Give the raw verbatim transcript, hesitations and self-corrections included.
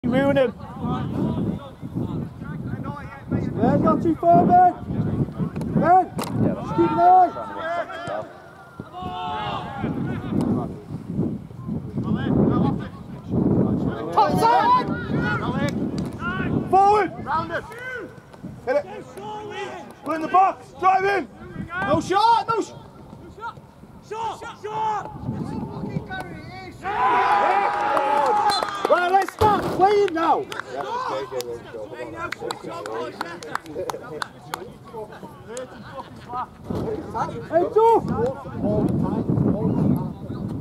Keep moving him. Yeah, not too far, man. Man, just keep an eye. Top side! Forward! Round it! Hit it! Put in the box! Drive in! No shot! No shot! Shot! Shot! Right, let's start playing now! Hey, Duff!